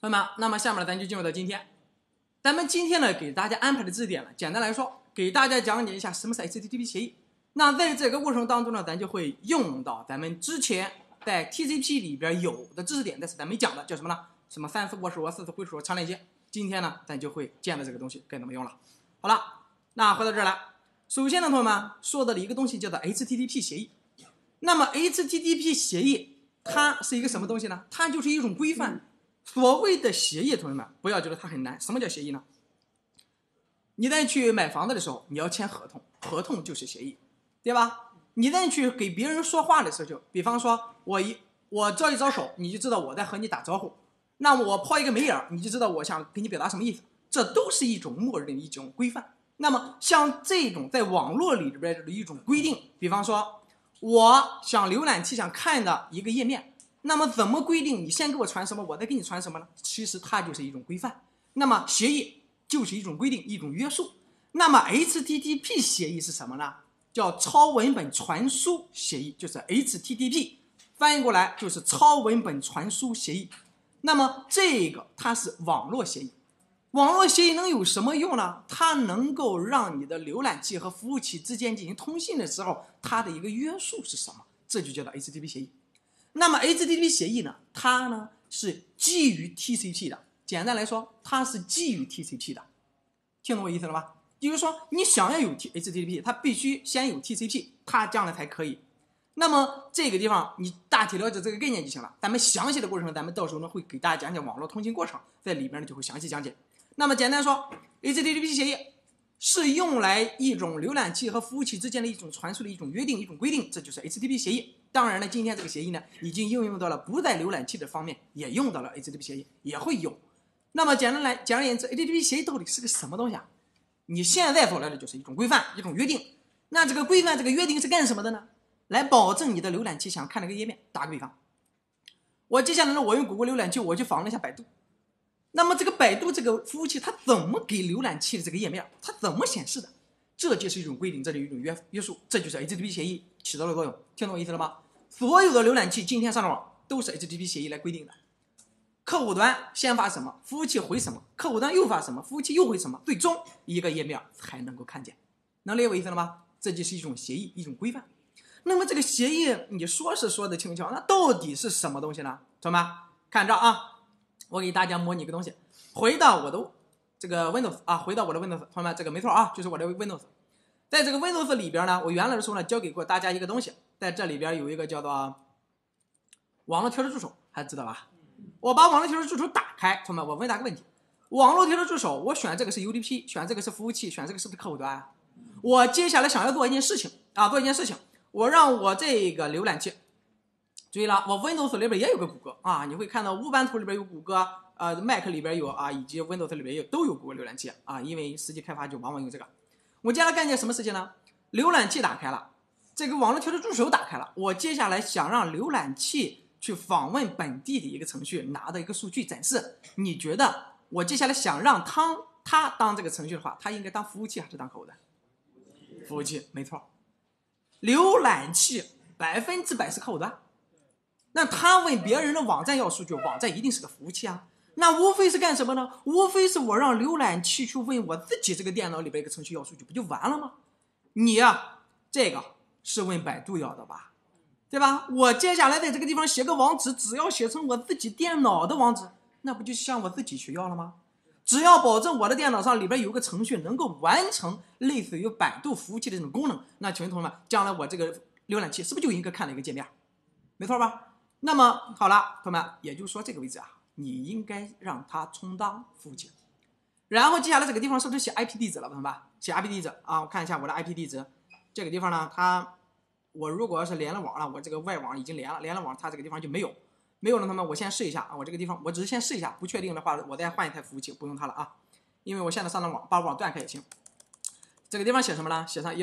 朋友们，那么下面呢，咱就进入到今天。咱们今天呢，给大家安排的知识点呢，简单来说，给大家讲解一下什么是 HTTP 协议。那在这个过程当中呢，咱就会用到咱们之前在 TCP 里边有的知识点，但是咱没讲的，叫什么呢？什么3次握手、4次挥手、长链接。今天呢，咱就会见到这个东西该怎么用了。好了，那回到这儿来，首先呢，朋友们说到的一个东西叫做 HTTP 协议。那么 HTTP 协议它是一个什么东西呢？它就是一种规范。所谓的协议，同学们不要觉得它很难。什么叫协议呢？你在去买房子的时候，你要签合同，合同就是协议，对吧？你在去给别人说话的时候，就比方说我招一招手，你就知道我在和你打招呼。那我抛一个眉眼，你就知道我想给你表达什么意思。这都是一种默认的一种规范。那么像这种在网络里边的一种规定，比方说我想浏览器想看的一个页面。那么怎么规定？你先给我传什么，我再给你传什么呢？其实它就是一种规范。那么协议就是一种规定，一种约束。那么 HTTP 协议是什么呢？叫超文本传输协议，就是 HTTP， 翻译过来就是超文本传输协议。那么这个它是网络协议。网络协议能有什么用呢？它能够让你的浏览器和服务器之间进行通信的时候，它的一个约束是什么？这就叫做 HTTP 协议。那么 HTTP 协议呢，它呢是基于 TCP 的。简单来说，它是基于 TCP 的。听懂我意思了吗？就是说，你想要有 HTTP， 它必须先有 TCP， 它这样的才可以。那么这个地方你大体了解这个概念就行了。咱们详细的过程，咱们到时候呢会给大家讲讲网络通信过程，在里边呢就会详细讲解。那么简单说 ，HTTP 协议是用来一种浏览器和服务器之间的一种传输的一种约定、一种规定，这就是 HTTP 协议。当然了，今天这个协议呢，已经应用到了不在浏览器的方面，也用到了 HTTP 协议，也会有。那么简而言之 ，HTTP 协议到底是个什么东西啊？你现在所来的就是一种规范、一种约定。那这个规范、这个约定是干什么的呢？来保证你的浏览器想看那个页面。打个比方，我接下来呢，我用谷歌浏览器，我去访问一下百度。那么这个百度这个服务器，它怎么给浏览器的这个页面，它怎么显示的？这就是一种规定，这就是一种约束，这就是 HTTP 协议起到的作用。听懂我意思了吗？所有的浏览器今天上的网都是 HTTP 协议来规定的。客户端先发什么，服务器回什么，客户端又发什么，服务器又回什么，最终一个页面才能够看见。能理解我意思了吗？这就是一种协议，一种规范。那么这个协议你说是说的轻巧，那到底是什么东西呢？同学们看着啊，我给大家模拟一个东西，回到我的这个 Windows 啊，回到我的 Windows， 同学们这个没错啊，就是我的 Windows。在这个 Windows 里边呢，我原来的时候呢教给过大家一个东西，在这里边有一个叫做网络调制助手，还知道吧？我把网络调制助手打开，同学们，我问大家个问题：网络调制助手，我选这个是 UDP， 选这个是服务器，选这个是不是客户端？我接下来想要做一件事情啊，我让我这个浏览器，注意了，我 Windows 里边也有个谷歌啊，你会看到乌班图里边有谷歌，Mac 里边有啊，以及 Windows 里边都有谷歌浏览器啊，因为实际开发就往往用这个。我接下来干件什么事情呢？浏览器打开了，这个网络调制助手打开了，我接下来想让浏览器去访问本地的一个程序，拿到一个数据展示。你觉得我接下来想让它当这个程序的话，它应该当服务器还是当客户端？服务器，没错。浏览器100%是客户端，那他问别人的网站要数据，网站一定是个服务器啊。那无非是干什么呢？无非是我让浏览器去问我自己这个电脑里边一个程序要数据，不就完了吗？你啊，这个是问百度要的吧，对吧？我接下来在这个地方写个网址，只要写成我自己电脑的网址，那不就向我自己去要了吗？只要保证我的电脑上里边有个程序能够完成类似于百度服务器的这种功能，那请问同学们，将来我这个浏览器是不是就应该看了一个界面？没错吧？那么好了，同学们，也就是说这个位置啊，你应该让它充当服务器。然后接下来这个地方是不是写 IP 地址了，同学们？写 IP 地址啊，我看一下我的 IP 地址，这个地方呢，我如果要是连了网了，我这个外网已经连了网，它这个地方就没有了，同学们，我先试一下啊，我这个地方我只是先试一下，不确定的话我再换一台服务器，不用它了啊，因为我现在上的网把网断开也行。这个地方写什么呢？写上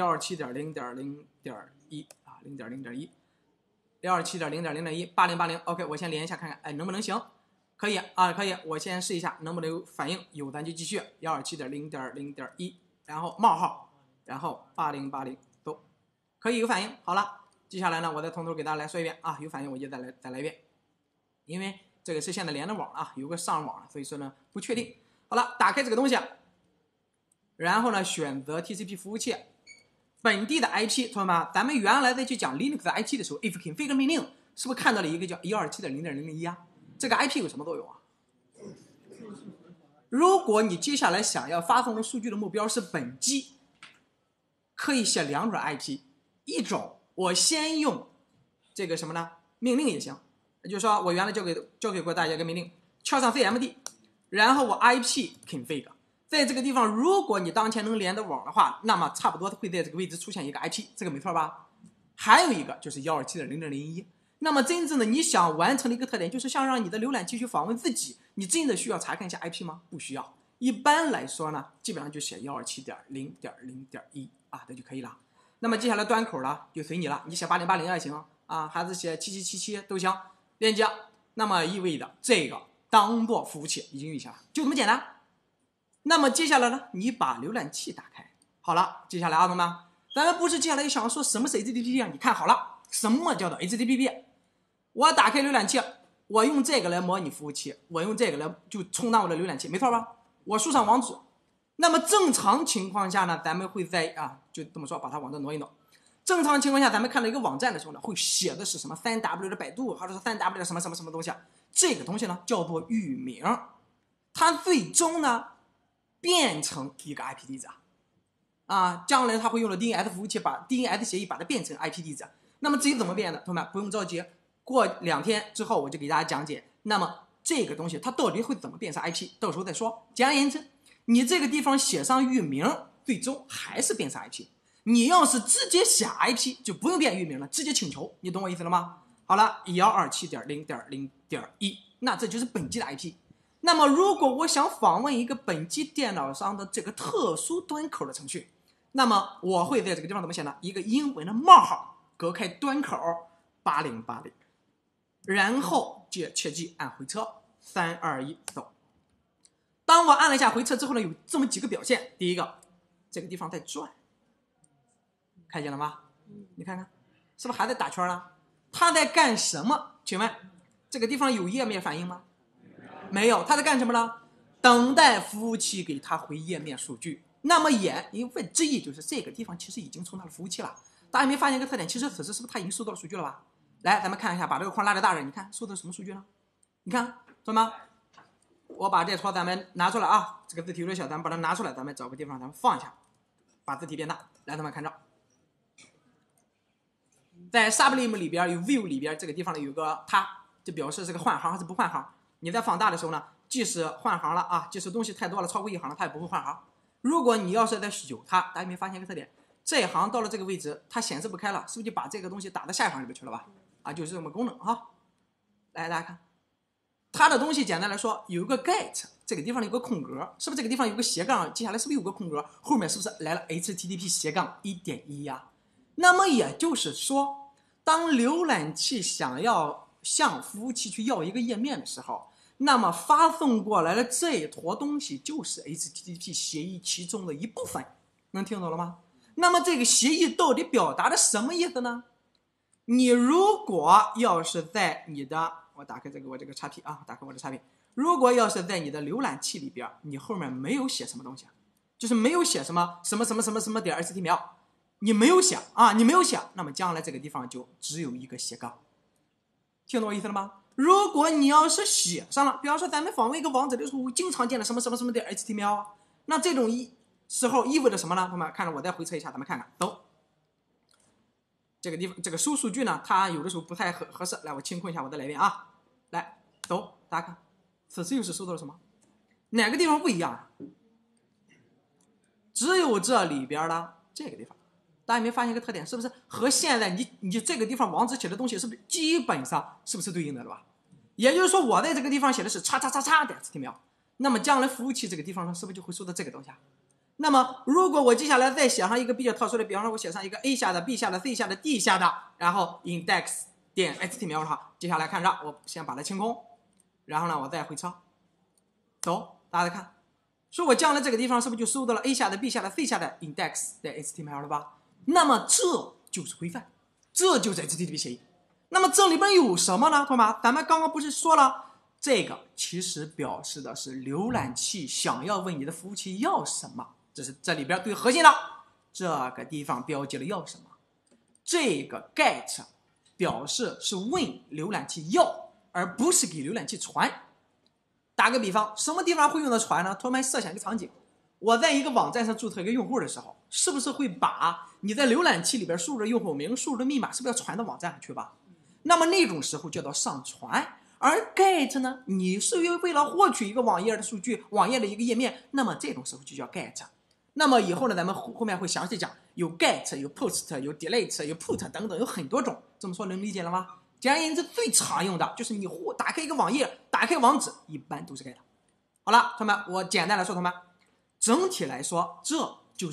127.0.0.1 啊 0.0.1。127.0.0.1 8080 OK， 我先连一下看看，哎，能不能行？可以啊，可以，我先试一下能不能有反应，有咱就继续 127.0.0.1， 然后冒号，然后8080都可以有反应。好了，接下来呢，我再从头给大家来说一遍啊，有反应我就再来一遍，因为这个是现在连的网啊，有个上网，所以说呢不确定。好了，打开这个东西，然后呢选择 TCP 服务器本地的 IP， 同学们，咱们原来在去讲 Linux 的 IP 的时候 ，if config 命令是不是看到了一个叫 127.0.001 啊？这个 IP 有什么作用啊？如果你接下来想要发送的数据的目标是本机，可以写两种 IP， 一种我先用这个什么呢？命令也行，也就是说我原来教给过大家一个命令，敲上 CMD， 然后我 IP config， 在这个地方，如果你当前能连的网的话，那么差不多会在这个位置出现一个 IP， 这个没错吧？还有一个就是 127.0.001。那么真正的你想完成的一个特点，就是想让你的浏览器去访问自己，你真的需要查看一下 IP 吗？不需要。一般来说呢，基本上就写 127.0.0.1 啊，这就可以了。那么接下来端口了，就随你了，你写8080也行啊，还是写7777都行。链接，那么意味着这个当做服务器已经运行了，就这么简单。那么接下来呢，你把浏览器打开，好了，接下来啊，同学们，咱们不是接下来想说什么是 HTTP 啊？你看好了，什么叫做 HTTP？ 我打开浏览器，我用这个来模拟服务器，我用这个来就充当我的浏览器，没错吧？我输上网址。那么正常情况下呢，咱们会在就这么说，把它往这挪一挪。正常情况下，咱们看到一个网站的时候呢，会写的是什么 3W 的百度，或者是 3W 的什么什么什么东西。这个东西呢叫做域名，它最终呢变成一个 IP 地址将来它会用了 DNS 服务器把 DNS 协议把它变成 IP 地址。那么至于怎么变的，同学们不用着急，过2天之后我就给大家讲解。那么这个东西它到底会怎么变成 IP， 到时候再说。简而言之，你这个地方写上域名，最终还是变成 IP。你要是直接写 IP， 就不用变域名了，直接请求，你懂我意思了吗？好了 127.0.0.1， 那这就是本机的 IP。那么如果我想访问一个本机电脑上的这个特殊端口的程序，那么我会在这个地方怎么写呢？一个英文的冒号隔开端口8080，然后切记按回车，3、2、1，走。当我按了一下回车之后呢，有这么几个表现。第一个，这个地方在转，看见了吗？你看看，是不是还在打圈了？它在干什么？请问这个地方有页面反应吗？没有，它在干什么呢？等待服务器给它回页面数据。那么因为之意就是这个地方其实已经充到了服务器了。大家没发现一个特点？其实此时是不是它已经收到了数据了吧？来，咱们看一下，把这个框拉的大点，你看收到什么数据呢？你看，同学们，我把这坨咱们拿出来啊，这个字体有点小，咱们把它拿出来，咱们找个地方咱们放一下，把字体变大。来，同学们看着，在 Sublime 里边有 View 里边这个地方呢有个它，就表示是个换行还是不换行。你在放大的时候呢，即使换行了即使东西太多了超过1行了，它也不会换行。如果你要是在有它，大家有没有发现一个特点？这一行到了这个位置，它显示不开了，是不是就把这个东西打到下一行里面去了吧？就是这么功能来，大家看，它的东西简单来说有一个 get， 这个地方有个空格，是不是这个地方有个斜杠？接下来是不是有个空格？后面是不是来了 HTTP:1.1 呀？那么也就是说，当浏览器想要向服务器去要一个页面的时候，那么发送过来的这一坨东西就是 HTTP 协议其中的一部分，能听懂了吗？那么这个协议到底表达的什么意思呢？你如果要是在你的，我打开我这个 XP 打开我的 XP， 如果要是在你的浏览器里边，你后面没有写什么东西，就是没有写什么点 HTML， 你没有写你没有写，那么将来这个地方就只有一个斜杠，听懂我意思了吗？如果你要是写上了，比方说咱们访问一个网址的时候经常见的什么点 HTML， 那这种时候意味着什么呢？同学们看着我再回测一下，咱们看看，走。这个地方这个收数据呢，它有的时候不太合适。来，我清空一下我的来源来，走，大家看，此时又是收到了什么？哪个地方不一样只有这里边的这个地方，大家有没有发现一个特点？是不是和现在你这个地方网址写的东西是不是基本上是不是对应的了吧？也就是说，我在这个地方写的是叉的 HTML， 那么将来服务器这个地方呢，是不是就会收到这个东西那么如果我接下来再写上一个比较特殊的，比方说我写上一个 A 下的 B 下的 C 下的 D 下的，然后 index.html 的话，接下来看着我先把它清空，然后呢我再回车，走，大家再看，说我将来这个地方是不是就收到了 A 下的 B 下的 C 下的 index.html 了吧？那么这就是规范，这就是 HTTP 协议。那么这里边有什么呢？同学们，咱们刚刚不是说了这个其实表示的是浏览器想要问你的服务器要什么，这是这里边最核心的。这个地方标记了要什么，这个 get 表示是问浏览器要，而不是给浏览器传。打个比方，什么地方会用到传呢？同学们设想一个场景，我在一个网站上注册一个用户的时候，是不是会把你在浏览器里边输入的用户名、输入的密码，是不是要传到网站上去吧？那么那种时候叫做上传。而 get 呢，你是为了获取一个网页的数据，网页的一个页面，那么这种时候就叫 get。那么以后呢，咱们后面会详细讲，有 get， 有 post， 有 delete， 有 put 等等，有很多种。这么说能理解了吗？简而言之，最常用的就是你打开一个网页，打开网址，一般都是 get。好了，同学们，我简单来说，同学们，整体来说，这就是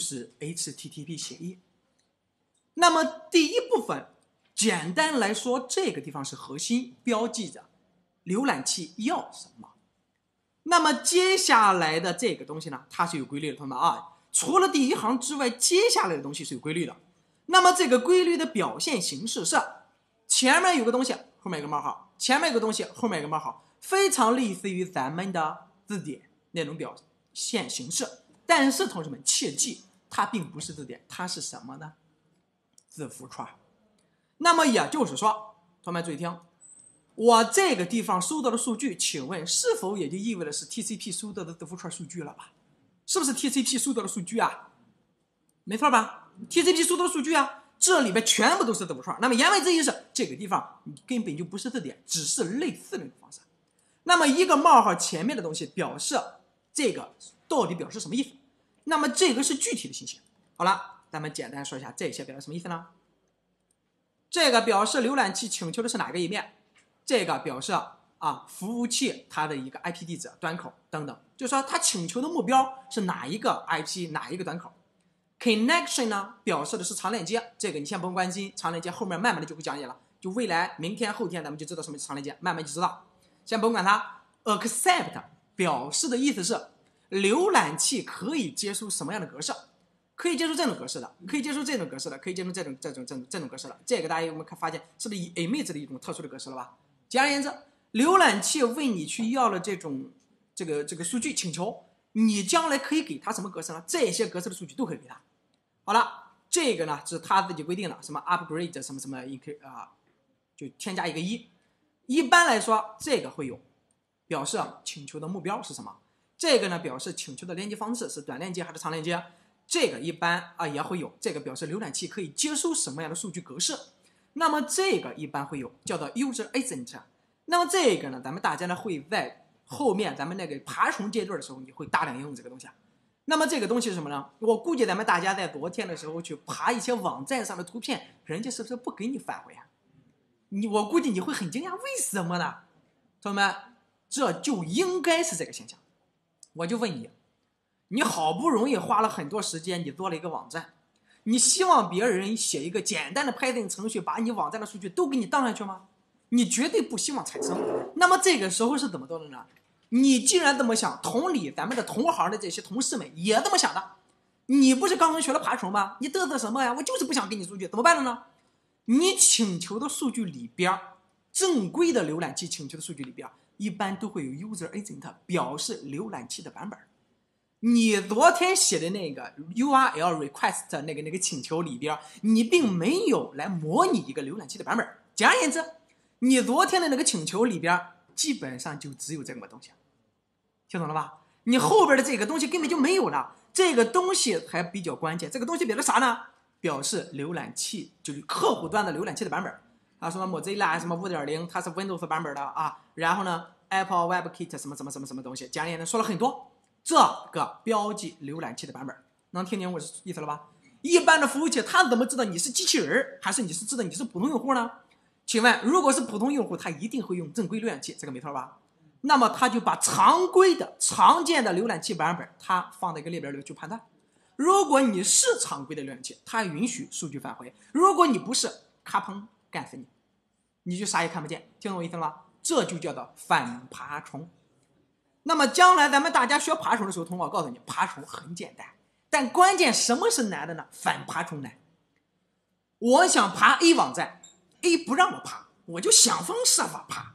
HTTP 协议。那么第一部分，简单来说，这个地方是核心，标记着浏览器要什么。那么接下来的这个东西呢，它是有规律的，同学们啊，除了第一行之外，接下来的东西是有规律的。那么这个规律的表现形式是，前面有个东西，后面有个冒号；前面有个东西，后面有个冒号，非常类似于咱们的字典那种表现形式。但是同学们切记，它并不是字典，它是什么呢？字符串。那么也就是说，同学们注意听，我这个地方收到的数据，请问是否也就意味着是 TCP 收到的字符串数据了吧？是不是 TCP 收到的数据啊？没错吧？ TCP 收到的数据啊，这里边全部都是字符串。那么言外之意是，这个地方你根本就不是字典，只是类似的一种方式。那么一个冒号前面的东西表示这个到底表示什么意思？那么这个是具体的信息。好了，咱们简单说一下这些表示什么意思呢？这个表示浏览器请求的是哪个页面？这个表示服务器它的一个 IP 地址、端口等等，就是说它请求的目标是哪一个 IP、哪一个端口。Connection 呢，表示的是长链接，这个你先不用关心，长链接后面慢慢的就会讲解了，就未来明天后天咱们就知道什么是长链接，慢慢就知道，先不用管它。Accept 表示的意思是浏览器可以接收什么样的格式，可以接受这种格式的，可以接受这种格式的，可以接受这种格式的。这个大家有没有发现，是不是以 image 的一种特殊的格式了吧？简而言之，浏览器问你去要了这种这个数据请求，你将来可以给它什么格式呢？这些格式的数据都可以给它。好了，这个呢是他自己规定的，什么 upgrade 什么什么就添加一个1。一般来说，这个会有表示请求的目标是什么？这个呢表示请求的连接方式是短链接还是长链接？这个一般也会有，这个表示浏览器可以接收什么样的数据格式。那么这个一般会有叫做 user agent。那么这个呢，咱们大家呢会在后面咱们那个爬虫阶段的时候，你会大量应用这个东西。那么这个东西是什么呢？我估计咱们大家在昨天的时候去爬一些网站上的图片，人家是不是不给你返回啊？我估计你会很惊讶，为什么呢？同学们，这就应该是这个现象。我就问你，你好不容易花了很多时间，你做了一个网站，你希望别人写一个简单的 Python 程序，把你网站的数据都给你当上去吗？你绝对不希望产生。那么这个时候是怎么做的呢？你既然这么想，同理，咱们的同行的这些同事们也这么想的。你不是刚刚学了爬虫吗？你嘚瑟什么呀？我就是不想给你数据，怎么办了呢？你请求的数据里边，正规的浏览器请求的数据里边，一般都会有 user agent 表示浏览器的版本。你昨天写的那个 URL request 那个请求里边，你并没有来模拟一个浏览器的版本。简而言之，你昨天的那个请求里边，基本上就只有这么东西。听懂了吧？你后边的这个东西根本就没有了，这个东西还比较关键。这个东西表示啥呢？表示浏览器，就是客户端的浏览器的版本。什么 Mozilla 什么 5.0， 它是 Windows 版本的啊。然后呢 ，Apple WebKit 什么东西，简而言之说了很多。这个标记浏览器的版本，能听明我的意思了吧？一般的服务器，它怎么知道你是机器人，还是你是知道你是普通用户呢？请问，如果是普通用户，他一定会用正规浏览器，这个没错吧？那么他就把常规的、常见的浏览器版本，它放在一个列表里去判断。如果你是常规的浏览器，它允许数据返回；如果你不是，咔砰干死你，你就啥也看不见。听懂我意思了吗？这就叫做反爬虫。那么将来咱们大家学爬虫的时候，同学，我告诉你，爬虫很简单，但关键什么是难的呢？反爬虫难。我想爬 A 网站，A 不让我爬，我就想方设法爬，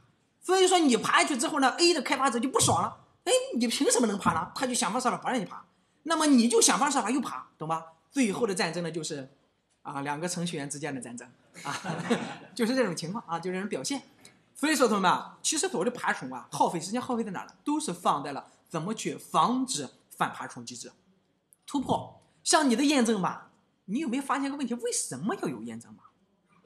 所以说你爬下去之后呢 ，A 的开发者就不爽了，哎，你凭什么能爬呢？他就想方设法不让你爬，那么你就想方设法又爬，懂吧？最后的战争呢，就是两个程序员之间的战争就是这种情况就是这种表现。所以说同学们其实所谓的爬虫耗费时间耗费在哪呢？都是放在了怎么去防止反爬虫机制突破。像你的验证码，你有没有发现个问题？为什么要有验证码？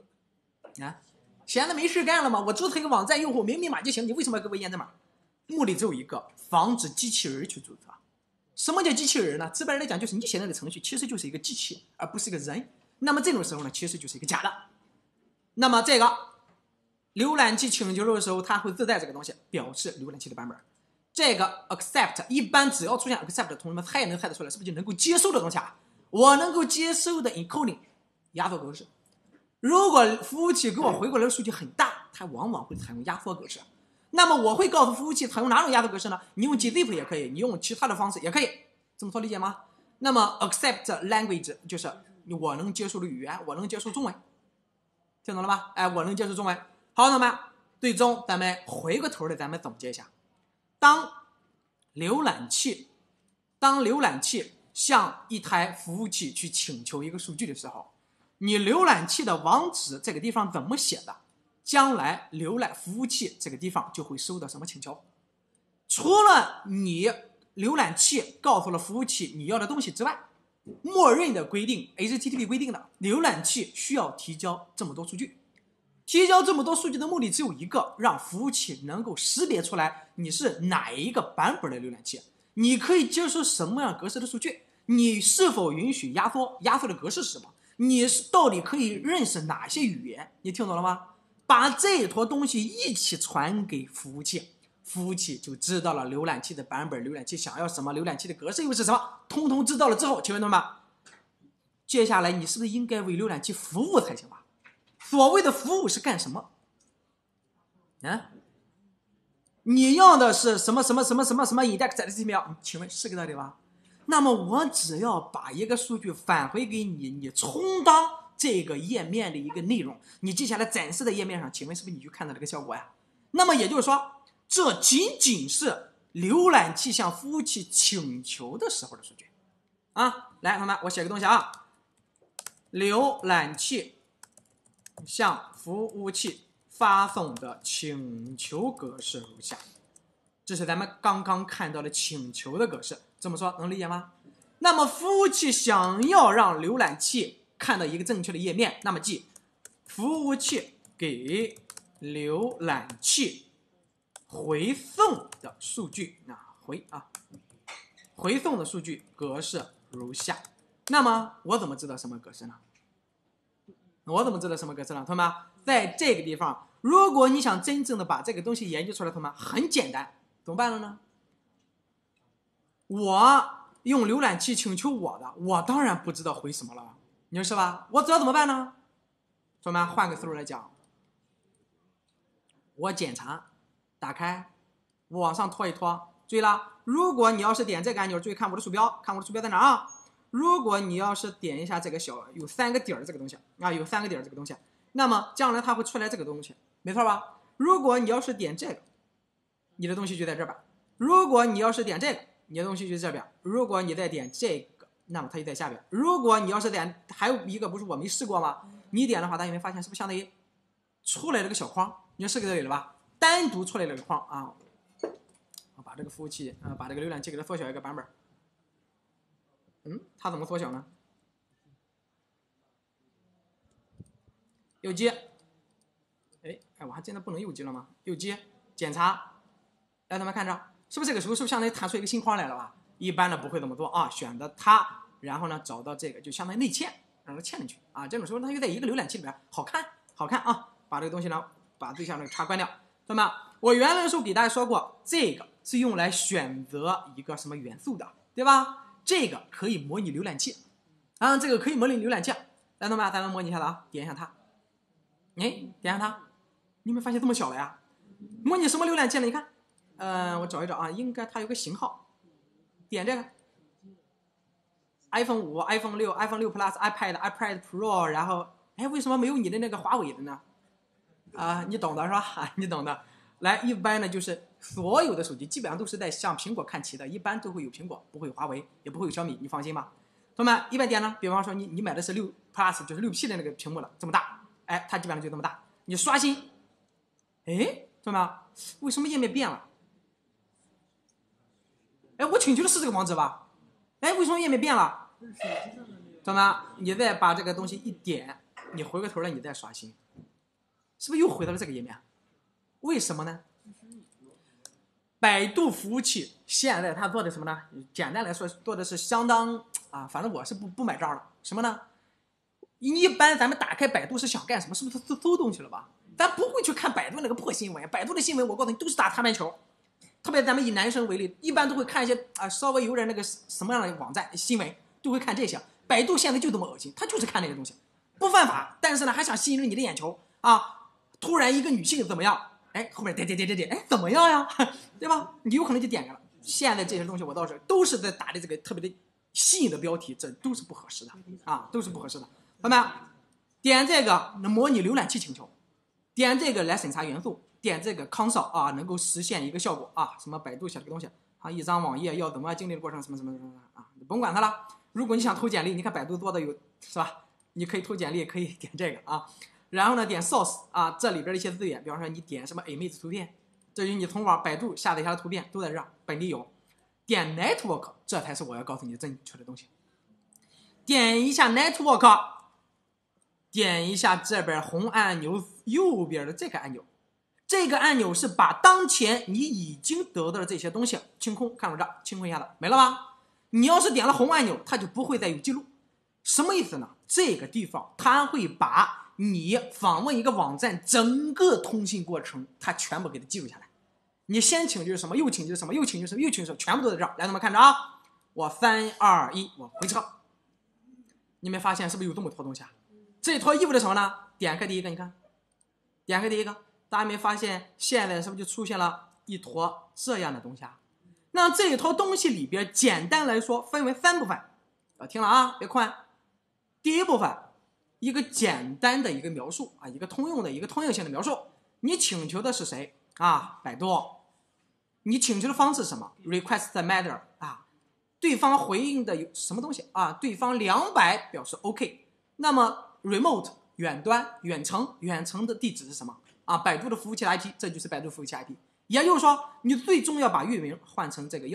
闲的没事干了吗？我注册一个网站，用户没密码就行，你为什么要给我验证码？目的只有一个，防止机器人去注册。什么叫机器人呢？直白来讲，就是你写的程序其实就是一个机器，而不是一个人。那么这种时候呢，其实就是一个假的。那么这个浏览器请求的时候，它会自带这个东西，表示浏览器的版本。这个 accept 一般只要出现 accept， 同学们猜也能猜得出来，是不是就能够接收的东西我能够接收的 encoding 压缩格式。如果服务器给我回过来的数据很大，它往往会采用压缩格式。那么我会告诉服务器采用哪种压缩格式呢？你用 gzip 也可以，你用其他的方式也可以，这么说理解吗？那么 accept language 就是我能接受的语言，我能接受中文，听懂了吗？我能接受中文。好，那么最终咱们回过头来，咱们总结一下：当浏览器向一台服务器去请求一个数据的时候，你浏览器的网址这个地方怎么写的，将来浏览服务器这个地方就会收到什么请求。除了你浏览器告诉了服务器你要的东西之外，默认的规定 HTTP 规定的浏览器需要提交这么多数据。提交这么多数据的目的只有一个，让服务器能够识别出来你是哪一个版本的浏览器，你可以接受什么样格式的数据，你是否允许压缩，压缩的格式是什么，你到底可以认识哪些语言，你听懂了吗？把这一坨东西一起传给服务器，服务器就知道了浏览器的版本，浏览器想要什么，浏览器的格式又是什么，通通知道了之后，请问同学们，接下来你是不是应该为浏览器服务才行吧？所谓的服务是干什么你要的是什么什么什么什么什么 index.html， 请问是个道理吧？那么我只要把一个数据返回给你，你充当这个页面的一个内容，你接下来展示在页面上，请问是不是你就看到这个效果呀？那么也就是说，这仅仅是浏览器向服务器请求的时候的数据来，同学们，我写个东西浏览器向服务器发送的请求格式如下。这是咱们刚刚看到的请求的格式，这么说能理解吗？那么服务器想要让浏览器看到一个正确的页面，那么即服务器给浏览器回送的数据回送的数据格式如下。那么我怎么知道什么格式呢？同学们，在这个地方，如果你想真正的把这个东西研究出来，同学们很简单，怎么办了呢？我用浏览器请求我的，我当然不知道回什么了，你说是吧？我知道怎么办呢？同学们，换个思路来讲，我检查，打开，我往上拖一拖，注意了，如果你要是点这个按钮，注意看我的鼠标，看我的鼠标在哪如果你要是点一下这个小有3个点的这个东西有3个点这个东西，那么将来它会出来这个东西，没错吧？如果你要是点这个，你的东西就在这边；如果你要是点这个，你的东西就在这边；如果你再点这个，那么它就在下边。如果你要是点，还有一个不是我没试过吗？你点的话，大家有没有发现是不是相当于出来这个小框？你就试个这里了吧？单独出来这个框我把这个服务器把这个浏览器给它缩小一个版本。它怎么缩小呢？右击，我还真的不能右击了吗？右击检查，来，咱们看着，是不是这个时候是不是相当于弹出一个新框来了吧？一般的不会这么做选择它，然后呢找到这个就相当于内嵌，让它嵌进去这种时候它就在一个浏览器里边，好看把这个东西呢，把最下面叉关掉。那么我原来的时候给大家说过，这个是用来选择一个什么元素的，对吧？这个可以模拟浏览器这个可以模拟浏览器。来，同学们，咱们模拟一下子点一下它，点一下它，你有没有发现这么小了呀？模拟什么浏览器呢？你看，我找一找应该它有个型号，点这个 iPhone 5、iPhone 6、iPhone 6 Plus、iPad Pro， 然后为什么没有你的那个华为的呢？你懂的是吧？你懂的。 来，一般呢就是所有的手机基本上都是在向苹果看齐的，一般都会有苹果，不会有华为，也不会有小米，你放心吧。同学们，一般点呢，比方说你买的是6 Plus， 就是6P 的那个屏幕了，这么大，哎，它基本上就这么大。你刷新，哎，同学们，为什么页面变了？哎，我请求的是这个网址吧？哎，为什么页面变了？同学们，你再把这个东西一点，你回过头来你再刷新，是不是又回到了这个页面？为什么呢？百度服务器现在它做的什么呢？简单来说，做的是相当反正我是不买账的。什么呢？一般咱们打开百度是想干什么？是不是搜东西了吧？咱不会去看百度那个破新闻。百度的新闻我告诉你都是打擦边球。特别咱们以男生为例，一般都会看一些稍微有点那个什么样的网站新闻，都会看这些。百度现在就这么恶心，他就是看那个东西，不犯法，但是呢还想吸引你的眼球啊！突然一个女性怎么样？哎，后面点，哎，怎么样呀？对吧？你有可能就点开了。现在这些东西我倒是都是在打的这个特别的吸引的标题，这都是不合适的啊，都是不合适的。朋友们，点这个能模拟浏览器请求，点这个来审查元素，点这个 console 能够实现一个效果什么百度写了个东西一张网页要怎么经历的过程什么你甭管它了。如果你想投简历，你看百度做的有是吧？你可以投简历，可以点这个然后呢，点 source 这里边的一些资源，比方说你点什么 image 图片，这就是你从百度下载下的图片都在这儿，本地有。点 network， 这才是我要告诉你的正确的东西。点一下 network， 点一下这边红按钮右边的这个按钮，这个按钮是把当前你已经得到的这些东西清空，看我这清空一下子，没了吧？你要是点了红按钮，它就不会再有记录。什么意思呢？这个地方它会把你访问一个网站整个通信过程，它全部给它记录下来。你先请求什么，又请求什么，又请求什么，又请求什么，全部都在这儿。来，同学们看着我3、2、1，我回车。你们发现是不是有这么坨东西这坨意味着什么呢？点开第一个，你看，点开第一个，大家没发现现在是不是就出现了一坨这样的东西那这一坨东西里边，简单来说分为3部分。听了别困。第一部分，一个简单的一个描述一个通用的一个通用性的描述。你请求的是谁百度。你请求的方式是什么 ？request method 对方回应的有什么东西对方200表示 OK。那么 remote 远端、远程的地址是什么百度的服务器的 IP， 这就是百度服务器 IP。也就是说，你最终要把域名换成这个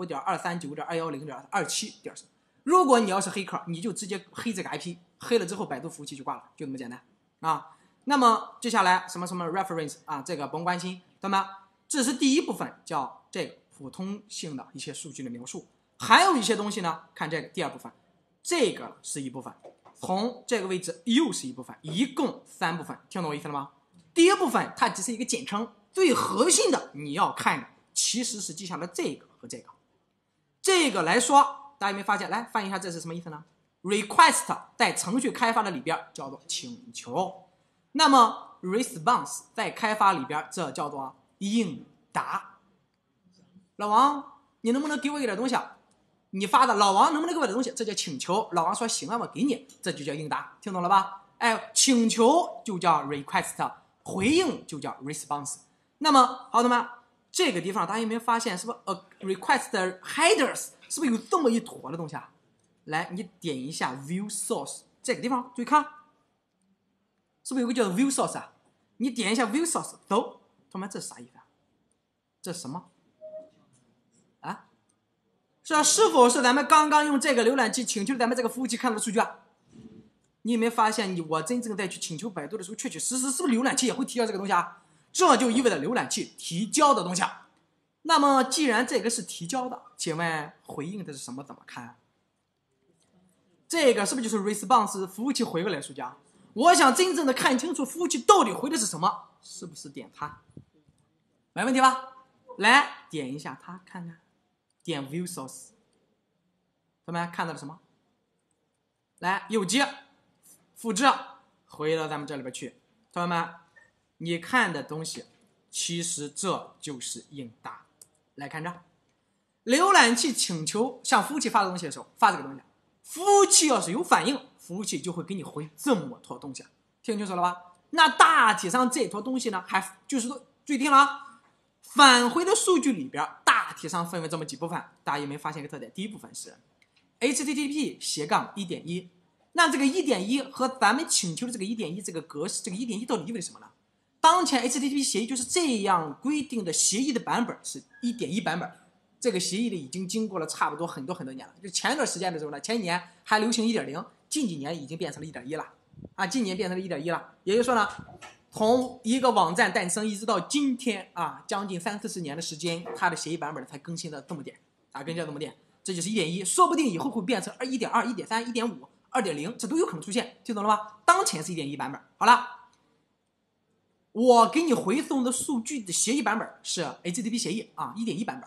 115.239.210.27. 如果你要是黑客，你就直接黑这个 IP， 黑了之后百度服务器就挂了，就这么简单那么接下来什么 reference 这个甭关心，对吗？这是第一部分，叫这个普通性的一些数据的描述。还有一些东西呢，看这个第二部分，这个是一部分，从这个位置又是一部分，一共3部分，听懂我意思了吗？第一部分它只是一个简称，最核心的你要看的其实是记下了这个和这个。这个来说，大家有没有发现？来翻译一下，这是什么意思呢？ request 在程序开发的里边叫做请求，那么 response 在开发里边这叫做应答。老王，你能不能给我一点东西你发的老王能不能给我点东西，这叫请求。老王说行我给你，这就叫应答，听懂了吧？请求就叫 request， 回应就叫 response。那么好的吗？这个地方大家有没有发现，是不是request headers 是不是有这么一坨的东西来，你点一下 view source， 这个地方注意看，是不是有个叫做 view source你点一下 view source， 走，同学们，这是啥意思这是什么是否是咱们刚刚用这个浏览器请求咱们这个服务器看到的数据你有没有发现，我真正在去请求百度的时候，确确实实是不是浏览器也会提交这个东西这就意味着浏览器提交的东西那么既然这个是提交的，请问回应的是什么？怎么看这个是不是就是 response 服务器回过来的数据我想真正的看清楚服务器到底回的是什么，是不是点它？没问题吧？来点一下它看看，点 view source， 咱们看到了什么？来右击复制回到咱们这里边去，同学们，你看的东西其实这就是应答。来看这，浏览器请求向服务器发的东西的时候，发这个东西，服务器要是有反应，服务器就会给你回这么坨东西，听清楚了吧？那大体上这坨东西呢，还就是说注意听了返回的数据里边大体上分为这么几部分，大家有没有发现一个特点？第一部分是 HTTP:1.1，那这个 1.1 和咱们请求的这个 1.1 这个格式，这个 1.1 到底意味着什么呢？当前 HTTP 协议就是这样规定的，协议的版本是 1.1 版本。这个协议已经经过了差不多很多年了。就前段时间的时候呢，前几年还流行 1.0， 近几年已经变成了 1.1 了啊，近年变成了 1.1 了。也就是说呢，从一个网站诞生一直到今天啊，将近30-40年的时间，它的协议版本才更新了这么点啊，更新了这么点，这就是 1.1， 说不定以后会变成 1.2、1.3、1.5、2.0， 这都有可能出现，听懂了吗？当前是 1.1 版本。好了。我给你回送的数据的协议版本是 HTTP 协议啊 1.1 版本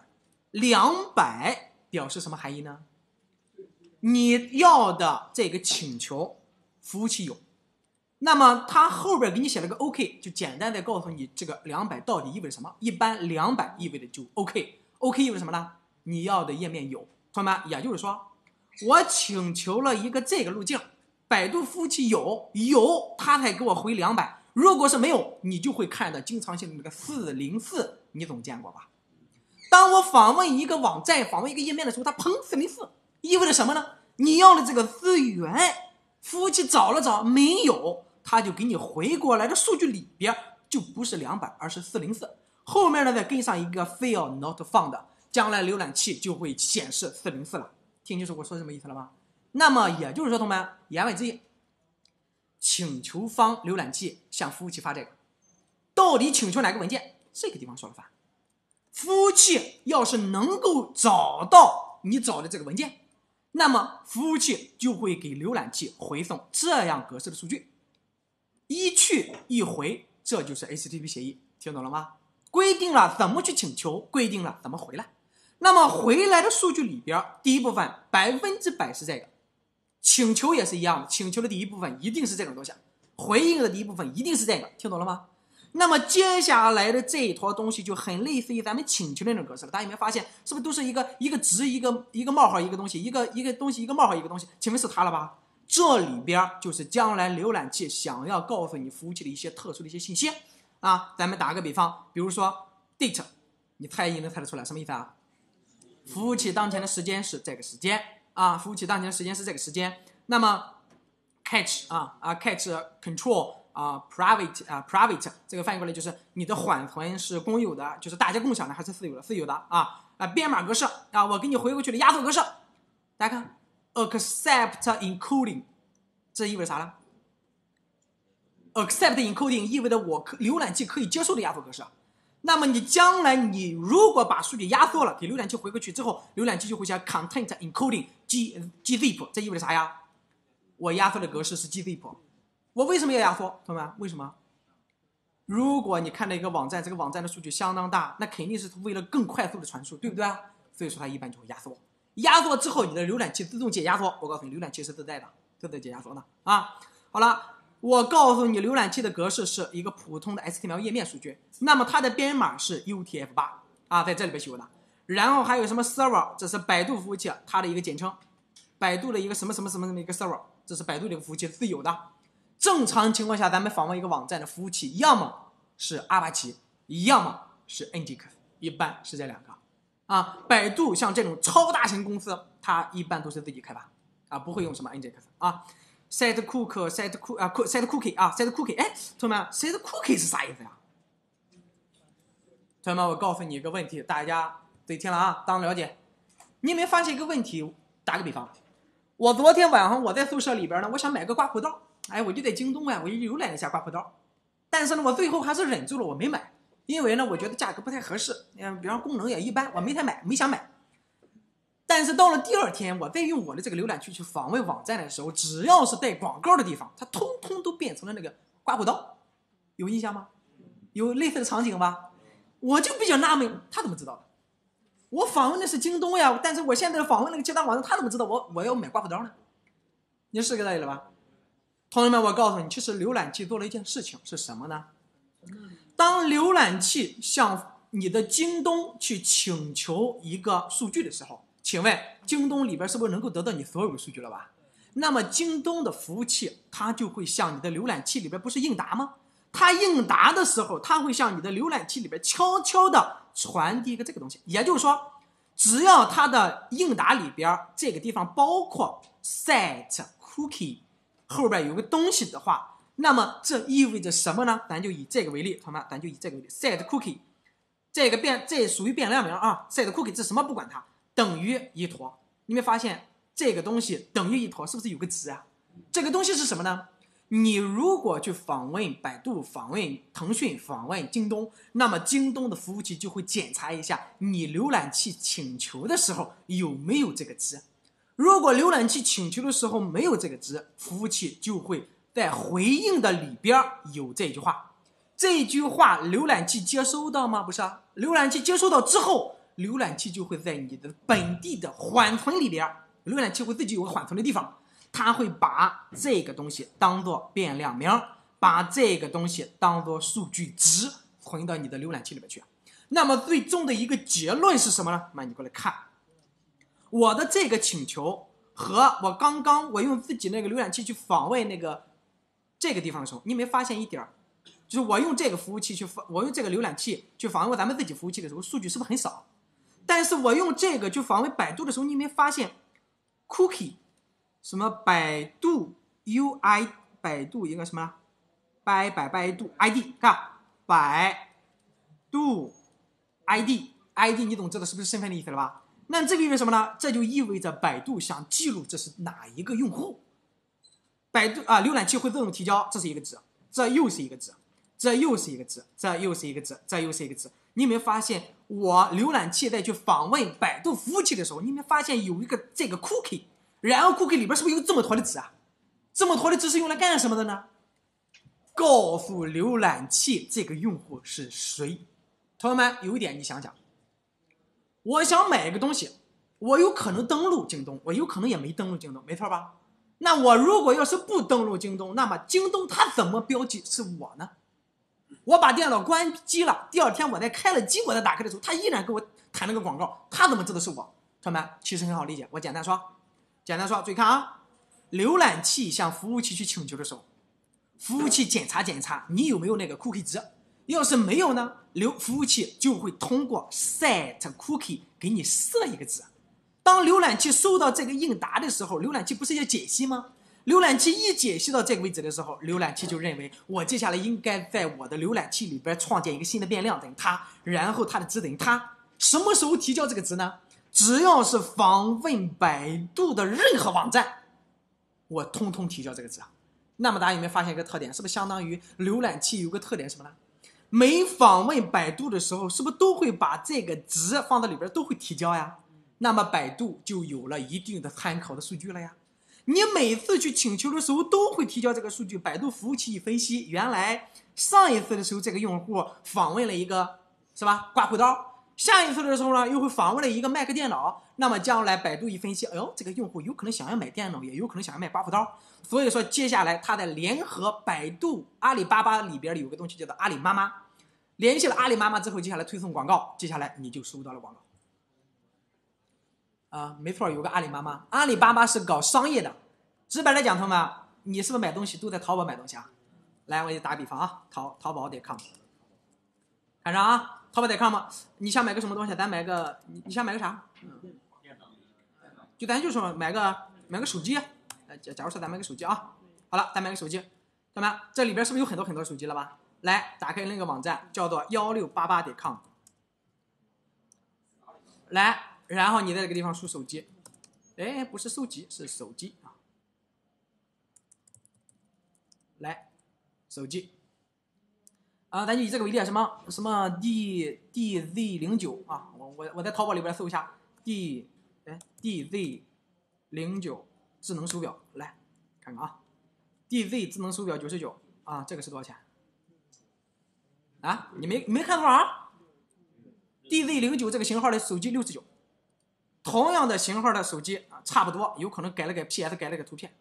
，200表示什么含义呢？你要的这个请求服务器有，那么它后边给你写了个 OK， 就简单的告诉你这个200到底意味着什么。一般200意味着就 OK 意味着什么呢？你要的页面有，同学们，也就是说我请求了一个这个路径，百度服务器有，它才给我回200。如果是没有，你就会看到经常性的那个404，你总见过吧？当我访问一个网站、访问一个页面的时候，它砰404，意味着什么呢？你要的这个资源，服务器找了找没有，它就给你回过来的数据里边就不是200，而是404。后面呢再跟上一个 fail not found， 将来浏览器就会显示404了。听清楚我说什么意思了吗？那么也就是说，同学们，言外之意。请求方浏览器向服务器发这个，到底请求哪个文件？这个地方说了算。服务器要是能够找到你找的这个文件，那么服务器就会给浏览器回送这样格式的数据，一去一回，这就是 HTTP 协议，听懂了吗？规定了怎么去请求，规定了怎么回来。那么回来的数据里边，第一部分100%是这个。请求也是一样的，请求的第一部分一定是这种东西，回应的第一部分一定是这个，听懂了吗？那么接下来的这一坨东西就很类似于咱们请求那种格式了。大家有没有发现，是不是都是一个值一个冒号一个东西，一个东西一个冒号一个东西？请问是它了吧？这里边就是将来浏览器想要告诉你服务器的一些特殊的一些信息啊。咱们打个比方，比如说 date， 你猜能猜得出来什么意思啊？服务器当前的时间是这个时间。啊，服务器当前的时间是这个时间。那么 catch catch control private 这个翻译过来就是你的缓存是公有的，就是大家共享的还是私有的？私有的啊。编码格式啊，我给你回过去的压缩格式，大家看 accept encoding， 这意味着啥呢？ accept encoding 意味着我浏览器可以接受的压缩格式。那么你将来你如果把数据压缩了，给浏览器回过去之后，浏览器就会写 content encoding gzip， 这意味着啥呀？我压缩的格式是 gzip， 我为什么要压缩？同学们，为什么？如果你看到一个网站，这个网站的数据相当大，那肯定是为了更快速的传输，对不对？所以说它一般就会压缩。压缩之后，你的浏览器自动解压缩。我告诉你，浏览器是自带的，自带解压缩的啊。好了。我告诉你，浏览器的格式是一个普通的 HTML 页面数据，那么它的编码是 UTF-8啊，在这里边写的。然后还有什么 server， 这是百度服务器它的一个简称，百度的一个什么一个 server， 这是百度这个服务器自有的。正常情况下，咱们访问一个网站的服务器，要么是阿帕奇，要么是 Nginx， 一般是这两个啊。百度像这种超大型公司，它一般都是自己开发啊，不会用什么 Nginx 啊。set cookie 啊 set cookie， 哎，同学们 set cookie 是啥意思呀？同学们，我告诉你一个问题，大家得听了啊，当了解。你有没有发现一个问题？打个比方，我昨天晚上我在宿舍里边呢，我想买个刮胡刀，哎，我就在京东啊，我就浏览了一下刮胡刀，但是呢，我最后还是忍住了，我没买，因为呢，我觉得价格不太合适，比方功能也一般，我没想买。但是到了第二天，我再用我的这个浏览器去访问网站的时候，只要是带广告的地方，它通通都变成了那个刮胡刀，有印象吗？有类似的场景吧？我就比较纳闷，他怎么知道的？我访问的是京东呀，但是我现在访问那个其他网站，他怎么知道我要买刮胡刀呢？你是个道理了吧？同学们，我告诉你，其实浏览器做了一件事情是什么呢？当浏览器向你的京东去请求一个数据的时候，请问京东里边是不是能够得到你所有的数据了吧？那么京东的服务器它就会向你的浏览器里边不是应答吗？ 它应答的时候，它会向你的浏览器里边悄悄的传递一个这个东西，也就是说，只要它的应答里边这个地方包括 set cookie 后边有个东西的话，那么这意味着什么呢？咱就以这个为例，同学们，咱就以这个为例 ，set cookie 这属于变量名啊 ，set cookie 这什么不管它，等于一坨。你没发现这个东西等于一坨是不是有个值啊？这个东西是什么呢？你如果去访问百度、访问腾讯、访问京东，那么京东的服务器就会检查一下你浏览器请求的时候有没有这个值。如果浏览器请求的时候没有这个值，服务器就会在回应的里边有这句话。这句话浏览器接收到吗？不是啊，浏览器接收到之后，浏览器就会在你的本地的缓存里边，浏览器会自己有个缓存的地方。它会把这个东西当做变量名，把这个东西当做数据值存到你的浏览器里面去。那么最终的一个结论是什么呢？那你过来看，我的这个请求和我刚刚我用自己那个浏览器去访问那个这个地方的时候，你没发现一点，就是我用这个服务器去我用这个浏览器去访问咱们自己服务器的时候，数据是不是很少？但是我用这个去访问百度的时候，你没发现 cookie什么百度 UI 百度一个什么百度 ID 看百度 ID 你总知道是不是身份的意思了吧？那这个意味着什么呢？这就意味着百度想记录这是哪一个用户。百度浏览器会自动提交，这是一个值，这又是一个值，这又是一个值，这又是一个值，这又是一个值。你有没有发现，我浏览器在去访问百度服务器的时候，你有没有发现有一个这个 cookie？然后 cookie 里边是不是有这么坨的值啊？这么坨的值是用来干什么的呢？告诉浏览器这个用户是谁。同学们，有一点你想想，我想买一个东西，我有可能登录京东，我有可能也没登录京东，没错吧？那我如果要是不登录京东，那么京东它怎么标记是我呢？我把电脑关机了，第二天我再开了机，我再打开的时候，它依然给我弹那个广告，它怎么知道是我？同学们，其实很好理解，我简单说，注意看啊，浏览器向服务器去请求的时候，服务器检查你有没有那个 cookie 值，要是没有呢，服务器就会通过 set cookie 给你设一个值。当浏览器收到这个应答的时候，浏览器不是要解析吗？浏览器一解析到这个位置的时候，浏览器就认为我接下来应该在我的浏览器里边创建一个新的变量等于它，然后它的值等于它。什么时候提交这个值呢？只要是访问百度的任何网站，我通通提交这个值。那么大家有没有发现一个特点？是不是相当于浏览器有个特点什么呢？每访问百度的时候，是不是都会把这个值放在里边，都会提交呀？那么百度就有了一定的参考的数据了呀。你每次去请求的时候都会提交这个数据，百度服务器一分析，原来上一次的时候这个用户访问了一个是吧刮胡刀，下一次的时候呢又会访问了一个Mac电脑，那么将来百度一分析，哎呦，这个用户有可能想要买电脑，也有可能想要买刮胡刀，所以说接下来他在联合百度、阿里巴巴里边有个东西叫做阿里妈妈，联系了阿里妈妈之后，接下来推送广告，接下来你就收到了广告。没错，有个阿里妈妈，阿里巴巴是搞商业的。直白来讲，同学们，你是不是买东西都在淘宝买东西啊？来，我给你打个比方啊，淘宝.com， 看着啊，淘宝.com， 你想买个什么东西？咱买个，你想买个啥？就咱就说买个手机，假如说咱买个手机啊，好了，咱买个手机，同学们，这里边是不是有很多手机了吧？来，打开那个网站，叫做1688.com， 来。然后你在这个地方输手机，哎，不是手机，是手机啊。来，手机啊，咱就以这个为例，什么 DZ09 啊，我在淘宝里边搜一下 DZ09 智能手表，来看看啊 ，DZ 智能手表99啊，这个是多少钱？啊，你没看多少 ？DZ09 这个型号的手机69。同样的型号的手机差不多，有可能改了个 PS， 改了个图片，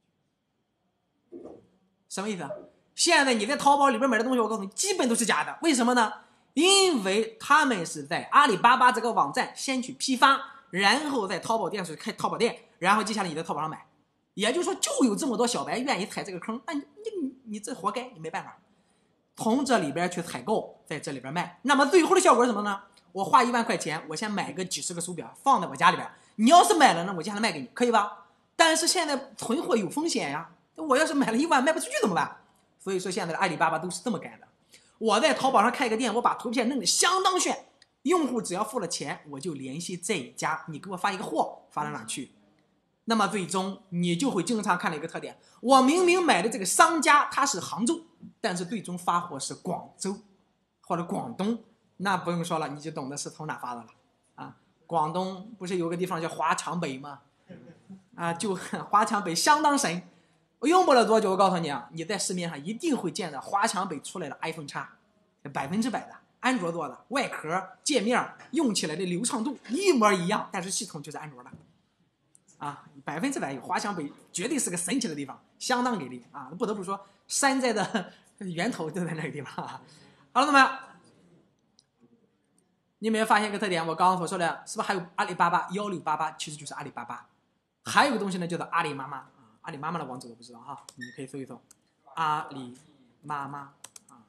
什么意思？现在你在淘宝里边买的东西，我告诉你，基本都是假的。为什么呢？因为他们是在阿里巴巴这个网站先去批发，然后在淘宝店去开淘宝店，然后接下来你在淘宝上买。也就是说，就有这么多小白愿意踩这个坑，那你这活该，你没办法。 从这里边去采购，在这里边卖。那么最后的效果是什么呢？我花1万块钱，我先买个几十个手表放在我家里边，你要是买了呢，我接下来卖给你，可以吧？但是现在存货有风险呀，我要是买了1万卖不出去怎么办？所以说现在的阿里巴巴都是这么干的。我在淘宝上开个店，我把图片弄得相当炫，用户只要付了钱，我就联系这一家，你给我发一个货，发到哪去？那么最终你就会经常看到一个特点，我明明买的这个商家他是杭州，但是最终发货是广州或者广东，那不用说了，你就懂得是从哪发的了啊。广东不是有个地方叫华强北吗？啊，就华强北相当神，用不了多久，我告诉你啊，你在市面上一定会见到华强北出来的 iPhone X，100%的安卓做的，外壳界面用起来的流畅度一模一样，但是系统就是安卓的。啊，100%有华强北，绝对是个神奇的地方，相当给力啊！不得不说，山寨的源头就在那个地方。好了，那么你有没有发现一个特点？我刚刚所说的，是不是还有阿里巴巴1688，其实就是阿里巴巴。还有个东西呢，叫做阿里妈妈啊，阿里妈妈的网址我不知道哈，你可以搜一搜阿里妈妈啊。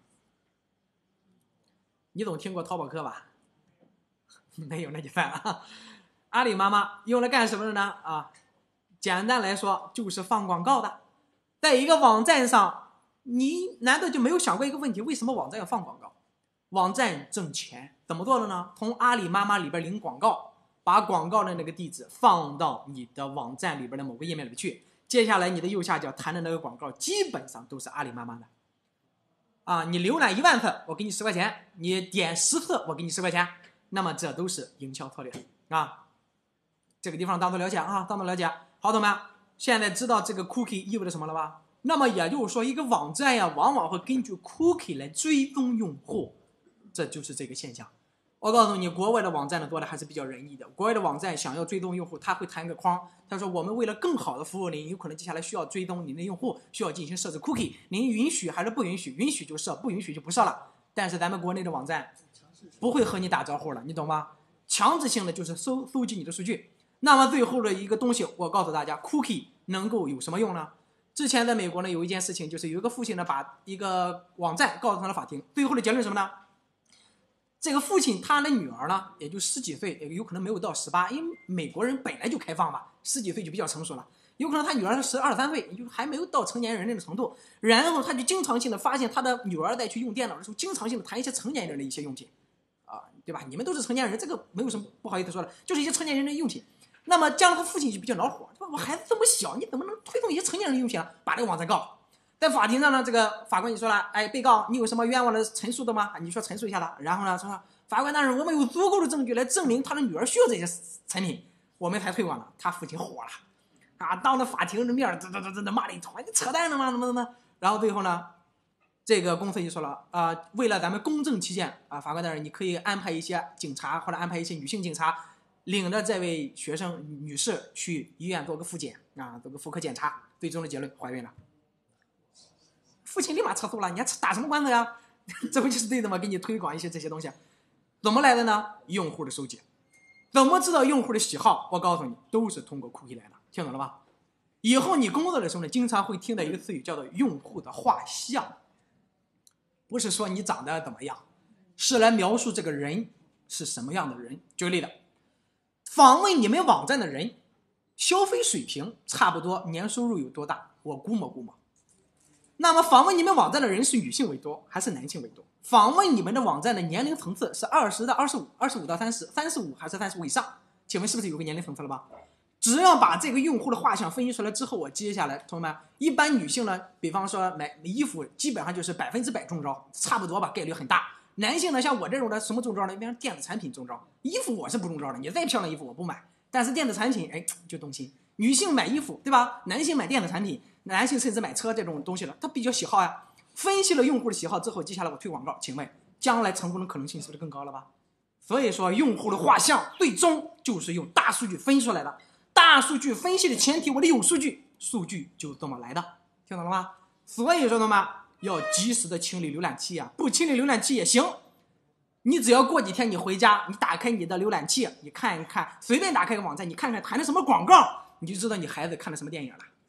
你总听过淘宝客吧？没有那就算了。阿里妈妈用来干什么的呢？啊，简单来说就是放广告的。在一个网站上，你难道就没有想过一个问题？为什么网站要放广告？网站挣钱怎么做的呢？从阿里妈妈里边领广告，把广告的那个地址放到你的网站里边的某个页面里去。接下来你的右下角弹的那个广告基本上都是阿里妈妈的。啊，你浏览1万次，我给你10块钱；你点10次，我给你10块钱。那么这都是营销策略啊。这个地方当做了解啊，当做了解。好，同学们，现在知道这个 cookie 意味着什么了吧？那么也就是说，一个网站呀，往往会根据 cookie 来追踪用户，这就是这个现象。我告诉你，国外的网站呢多的还是比较仁义的。国外的网站想要追踪用户，他会弹个框，他说我们为了更好的服务您，有可能接下来需要追踪您的用户，需要进行设置 cookie， 您允许还是不允许？允许就设，不允许就不设了。但是咱们国内的网站不会和你打招呼了，你懂吗？强制性的就是搜集你的数据。那么最后的一个东西，我告诉大家 ，cookie 能够有什么用呢？之前在美国呢，有一件事情，就是有一个父亲呢，把一个网站告上了法庭。最后的结论是什么呢？这个父亲他的女儿呢，也就10几岁，也有可能没有到18，因为美国人本来就开放嘛，10几岁就比较成熟了。有可能他女儿是12、13岁，也就还没有到成年人那个程度。然后他就经常性的发现他的女儿在去用电脑的时候，经常性的谈一些成年人的一些用品，啊，对吧？你们都是成年人，这个没有什么不好意思说的，就是一些成年人的用品。那么这样他父亲就比较恼火，我孩子这么小，你怎么能推动一些成年人的用品啊？把这个网站告。在法庭上呢，这个法官就说了，哎，被告你有什么冤枉的陈述的吗？你说陈述一下了。然后呢说，法官大人，我们有足够的证据来证明他的女儿需要这些产品，我们才退网了。他父亲火了，啊，当着法庭的面这骂了一通，你扯淡了吗？怎么？然后最后呢，这个公司就说了，为了咱们公正起见，啊，法官大人，你可以安排一些警察或者安排一些女性警察，领着这位学生女士去医院做个复检啊，做个妇科检查，最终的结论怀孕了。父亲立马撤诉了，你还打什么官司呀？这不就是对的吗？给你推广一些这些东西，怎么来的呢？用户的收集，怎么知道用户的喜好？我告诉你，都是通过 cookie 来的，听懂了吧？以后你工作的时候呢，经常会听到一个词语叫做用户的画像，不是说你长得怎么样，是来描述这个人是什么样的人。举个例子，访问你们网站的人消费水平差不多，年收入有多大？我估摸。那么访问你们网站的人是女性为多还是男性为多？访问你们的网站的年龄层次是20到25、25到30、35还是35以上？请问是不是有个年龄层次了吧？只要把这个用户的画像分析出来之后，我接下来同学们，一般女性呢，比方说买衣服，基本上就是100%中招，差不多吧，概率很大。男性呢，像我这种的什么中招呢？比方电子产品中招，衣服我是不中招的，你再漂亮衣服我不买，但是电子产品，哎，就动心。女性买衣服，对吧？男性买电子产品，男性甚至买车这种东西了，他比较喜好呀。分析了用户的喜好之后，接下来我推广告，请问将来成功的可能性是不是更高了吧？所以说，用户的画像最终就是用大数据分析出来的。大数据分析的前提，我得有数据，数据就这么来的，听懂了吗？所以说呢嘛，要及时的清理浏览器啊，不清理浏览器也行。你只要过几天你回家，你打开你的浏览器，你看一看，随便打开个网站，你看看弹的什么广告，你就知道你孩子看的什么电影了。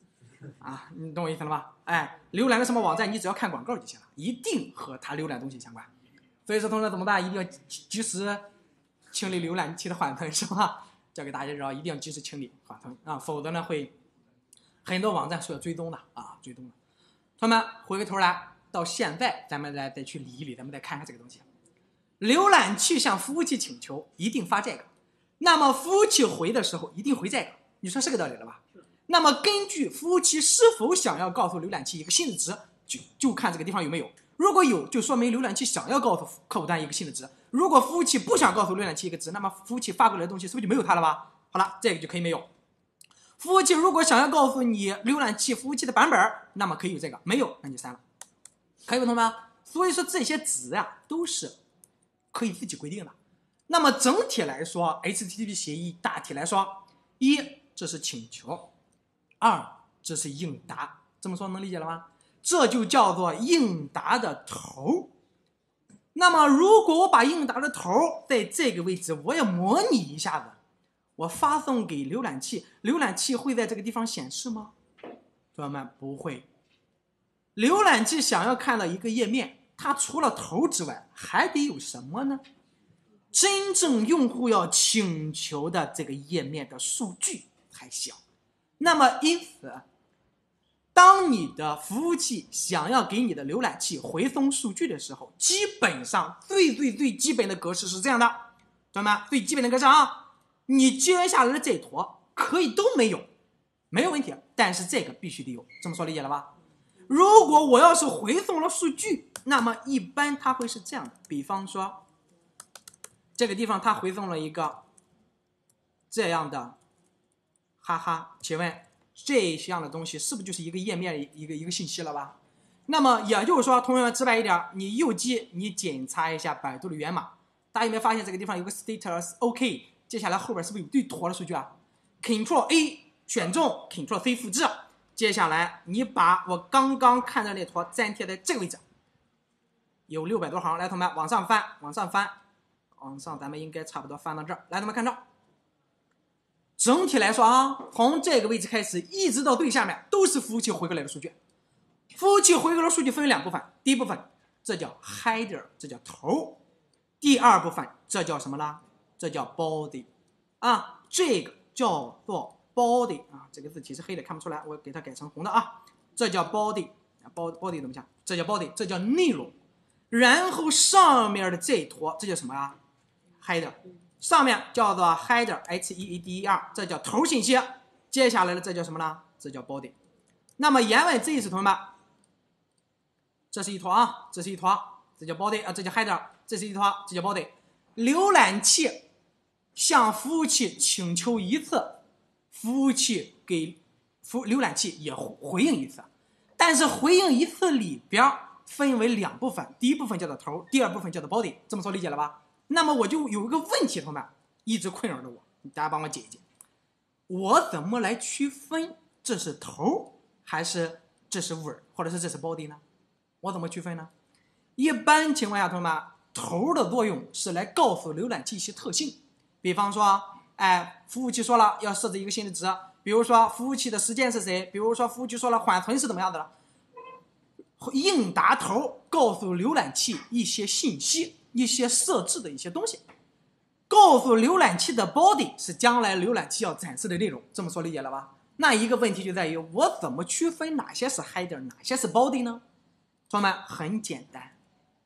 啊，你懂我意思了吧？哎，浏览个什么网站，你只要看广告就行了，一定和它浏览东西相关。所以说，同学怎么办？一定要及时清理浏览器的缓存，是吧？教给大家知道，一定要及时清理缓存啊，否则呢会很多网站是要追踪的啊，追踪的。同学们，回过头来，到现在咱们再去理一理，咱们再看看这个东西。浏览器向服务器请求一定发这个，那么服务器回的时候一定回这个，你说是个道理了吧？那么根据服务器是否想要告诉浏览器一个新的值，就看这个地方有没有。如果有，就说明浏览器想要告诉客户端一个新的值；如果服务器不想告诉浏览器一个值，那么服务器发过来的东西是不是就没有它了吧？好了，这个就可以没有。服务器如果想要告诉你浏览器服务器的版本，那么可以有这个；没有，那你删了。可以不同吗？所以说这些值呀，都是可以自己规定的。那么整体来说 ，HTTP 协议大体来说，一这是请求，二这是应答。这么说能理解了吗？这就叫做应答的头。那么如果我把应答的头在这个位置，我也模拟一下子，我发送给浏览器，浏览器会在这个地方显示吗？同学们，不会。浏览器想要看到一个页面，它除了头之外还得有什么呢？真正用户要请求的这个页面的数据才行。那么因此，当你的服务器想要给你的浏览器回送数据的时候，基本上最基本的格式是这样的，同学们，最基本的格式啊，你接下来的这坨可以都没有，没有问题，但是这个必须得有。这么说理解了吧？如果我要是回送了数据，那么一般它会是这样的，比方说这个地方它回送了一个这样的哈哈，请问这样的东西是不是就是一个页面一个信息了吧？那么也就是说，同学们直白一点，你右击你检查一下百度的源码，大家有没有发现这个地方有个 status OK， 接下来后边是不是有对坨的数据啊？ Ctrl A 选中 Ctrl C 复制，接下来你把我刚刚看的那坨粘贴在这个位置，有600多行，来同学们往上翻，往上咱们应该差不多翻到这儿，来同学们看着。整体来说啊，从这个位置开始一直到最下面都是服务器回过来的数据。服务器回过来的数据分为2部分，第一部分这叫 header， 这叫头；第二部分这叫什么呢？这叫 body 啊，这个叫做 body 啊，这个字其实黑的看不出来，我给它改成红的啊，这叫 body 啊 body 怎么讲？这叫 body， 这叫内容。然后上面的这一坨这叫什么啊？ header。上面叫做 header header， 这叫头信息。接下来的这叫什么呢？这叫 body。那么言外之意是，同学们，这是一坨啊，这是一坨，这叫 body 啊，这叫 header， 这是一坨，这叫 body。浏览器向服务器请求一次，服务器给浏览器也回应一次，但是回应一次里边分为2部分，第一部分叫做头，第二部分叫做 body。这么说理解了吧？那么我就有一个问题，同学们一直困扰着我，大家帮我解一解，我怎么来区分这是头还是这是尾或者是这是 body 呢？我怎么区分呢？一般情况下，同学们，头的作用是来告诉浏览器一些特性，比方说，服务器说了要设置一个新的值，比如说服务器的时间是谁，比如说服务器说了缓存是怎么样的了，应答头告诉浏览器一些信息。一些设置的一些东西，告诉浏览器的 body 是将来浏览器要展示的内容。这么说理解了吧？那一个问题就在于，我怎么区分哪些是 header， 哪些是 body 呢？同学们，很简单，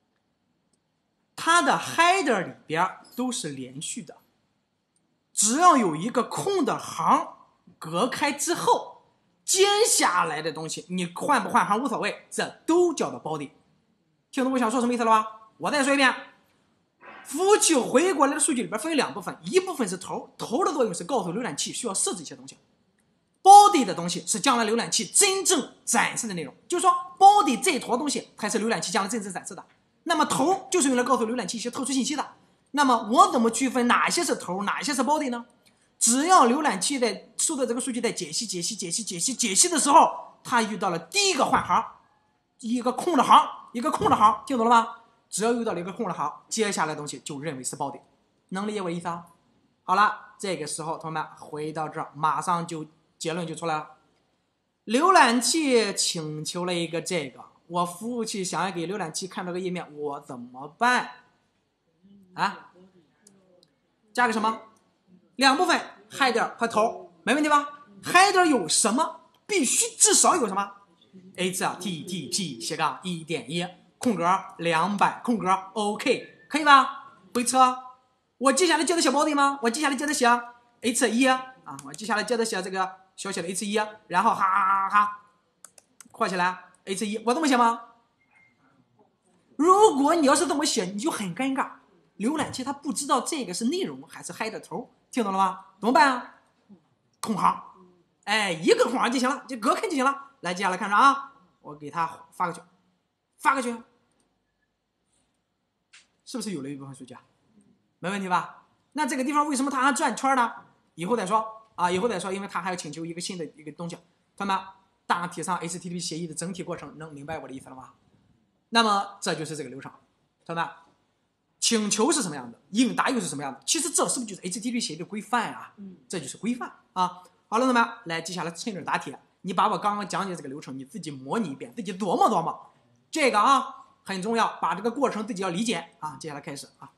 它的 header 里边都是连续的，只要有一个空的行隔开之后，接下来的东西你换不换行无所谓，这都叫做 body。听懂我想说什么意思了吧？我再说一遍。服务器回过来的数据里边分为2部分，一部分是头的作用是告诉浏览器需要设置一些东西， body 的东西是将来浏览器真正展示的内容，就是说 body 这坨东西才是浏览器将来真正展示的，那么头就是用来告诉浏览器一些特殊信息的。那么我怎么区分哪些是头哪些是 body 呢？只要浏览器在收到这个数据在解析的时候，它遇到了第一个换行，一个空的行，听懂了吗？只要遇到了一个空的行，接下来的东西就认为是 body， 能理解我意思啊？好了，这个时候同学们回到这儿，马上就结论就出来了。 浏览器请求了一个这个，我服务器想要给浏览器看到个页面，我怎么办？啊？加个什么？两部分 header 和头，没问题吧 ？header 有什么？必须至少有什么 ？http 斜杠1.1空格200空格 OK 可以吧？回车，我接下来接着写 body 吗？我接下来接着写 h1 啊，我接下来接着写这个小写的 h1，然后哈括起来 h1，我这么写吗？如果你要是这么写，你就很尴尬。浏览器它不知道这个是内容还是 header 头，听懂了吗？怎么办啊？空行，哎，一个空行就行了，就隔开就行了。来，接下来看着啊，我给他发过去，是不是有了一部分数据啊？没问题吧？那这个地方为什么它还转圈呢？以后再说啊，以后再说，因为它还要请求一个新的一个东西。同学们，大体上 HTTP 协议的整体过程能明白我的意思了吗？那么这就是这个流程，同学们。请求是什么样的，应答又是什么样的？其实这是不是就是 HTTP 协议的规范啊？这就是规范啊。好了，同学们，来，接下来趁热打铁，你把我刚刚讲解这个流程你自己模拟一遍，自己琢磨琢磨，这个啊很重要，把这个过程自己要理解啊。接下来开始啊。